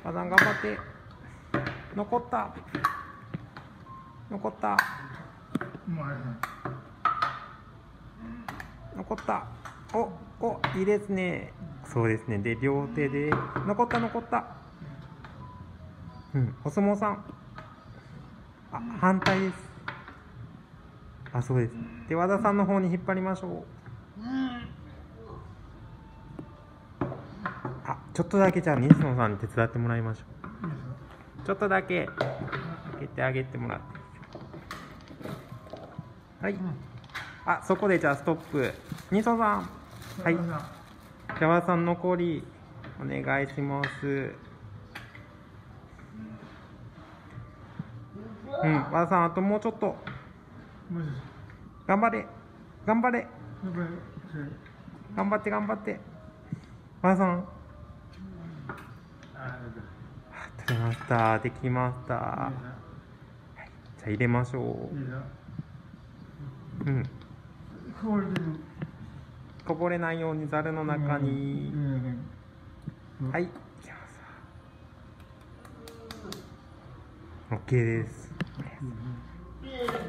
和田頑張って。残った。残った。残った。いいですね。そうですね。で、両手で。残った。お相撲さん。反対です。そうです。で、和田さんの方に引っ張りましょう。ちょっとだけじゃあ西野さんに手伝ってもらいましょう。ちょっとだけ開けてあげてもらって。はい。そこでじゃあストップ。西野さん。はい。じゃあ和田さん残りお願いします。和田さんあともうちょっと。頑張れ。頑張れ。頑張って。和田さん。取れました。できました。じゃあ入れましょう。こぼれないようにざるの中に。はい。いきます。OK です。